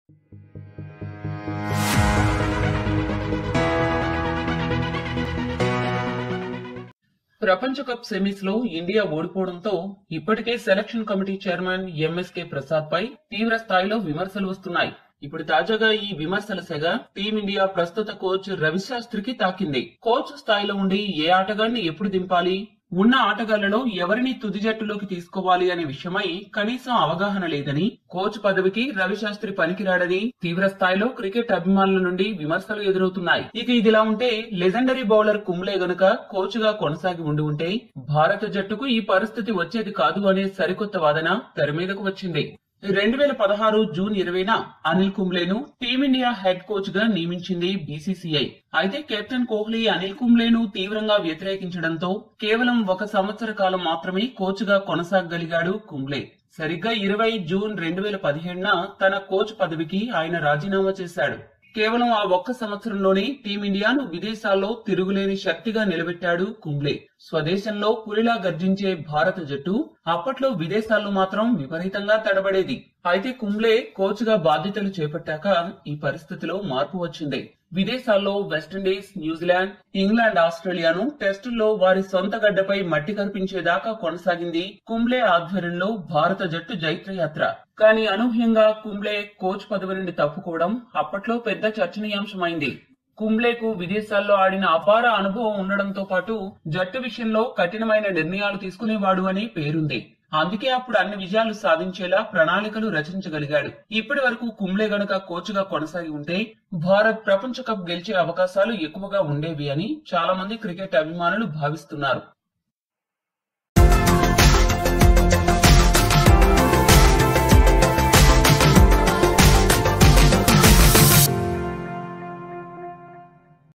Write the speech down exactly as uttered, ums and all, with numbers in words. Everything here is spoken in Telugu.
ప్రపంచ కప్ సెమీస్ లో ఇండియా ఓడిపోవడంతో ఇప్పటికే selection committee chairman MSK Prasad పై తీవ్ర స్థాయిలో విమర్శలు వస్తున్నాయి. ఇప్పుడు తాజాగా ఈ విమర్శల సెగ టీమిండియా ప్రస్తుత కోచ్ రవి శాస్త్రికి తాకింది. కోచ్ స్థాయిలో ఉండి ఏ ఆటగాన్ని ఎప్పుడు దింపాలి, ఉన్న ఆటగాళ్లలో ఎవరిని తుది జట్టులోకి తీసుకోవాలి అనే విషయమై కనీసం అవగాహన లేదని, కోచ్ పదవికి రవి శాస్త్రి పనికిరాడని తీవ్ర స్థాయిలో క్రికెట్ అభిమానుల నుండి విమర్శలు ఎదురవుతున్నాయి. ఇక ఇదిలా ఉంటే లెజెండరీ బౌలర్ కుంబ్లే గనుక కోచ్ గా కొనసాగి ఉండి ఉంటే భారత జట్టుకు ఈ పరిస్థితి వచ్చేది కాదు అనే సరికొత్త వాదన తెర మీదకు వచ్చింది. రెండు వేల పదహారు జూన్ ఇరవైన అనిల్ కుంబ్లేను టీమిండియా హెడ్ కోచ్ గా నియమించింది బీసీసీఐ. అయితే కెప్టెన్ కోహ్లీ అనిల్ కుంబ్లేను తీవ్రంగా వ్యతిరేకించడంతో కేవలం ఒక సంవత్సర కాలం మాత్రమే కోచ్ గా కొనసాగగలిగాడు కుంబ్లే. సరిగ్గా ఇరవై జూన్ రెండు వేల పదిహేడున తన కోచ్ పదవికి ఆయన రాజీనామా చేశాడు. కేవలం ఆ ఒక్క సంవత్సరంలోనే టీమిండియాను విదేశాల్లో తిరుగులేని శక్తిగా నిలబెట్టాడు కుంబ్లే. స్వదేశంలో పులిలా గర్జించే భారత జట్టు అప్పట్లో విదేశాల్లో మాత్రం విపరీతంగా తడబడేది. అయితే కుంబ్లే కోచ్ గా బాధ్యతలు చేపట్టాక ఈ పరిస్థితిలో మార్పు వచ్చింది. విదేశాల్లో వెస్టిండీస్, న్యూజిలాండ్, ఇంగ్లాండ్, ఆస్ట్రేలియాను టెస్టుల్లో వారి సొంత గడ్డపై మట్టి కనిపించేదాకా కొనసాగింది కుంబ్లే ఆధ్వర్యంలో భారత జట్టు జైత్రయాత్ర. కానీ అనూహ్యంగా కుంబ్లే కోచ్ పదవి నుండి తప్పుకోవడం అప్పట్లో పెద్ద చర్చనీయాంశమైంది. కుంబ్లేకు విదేశాల్లో ఆడిన అపార అనుభవం ఉండడంతో పాటు జట్టు విషయంలో కఠినమైన నిర్ణయాలు తీసుకునేవాడు అని పేరుంది. అందుకే అప్పుడు అన్ని విజయాలు సాధించేలా ప్రణాళికలు రచించగలిగాడు. ఇప్పటి వరకు కుంబ్లే గనుక కోచ్ గా కొనసాగి ఉంటే భారత్ ప్రపంచ కప్ గెలిచే అవకాశాలు ఎక్కువగా ఉండేవి అని చాలా మంది క్రికెట్ అభిమానులు భావిస్తున్నారు.